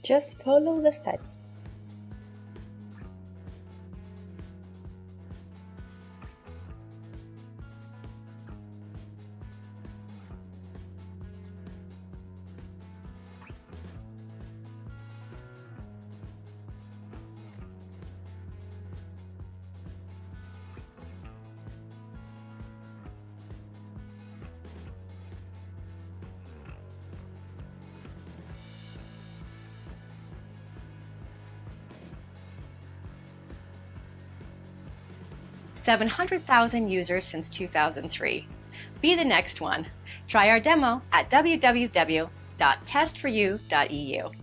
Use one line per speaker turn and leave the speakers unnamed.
Just follow the steps.
$700,000 users since 2003. Be the next one. Try our demo at www.testforyou.eu.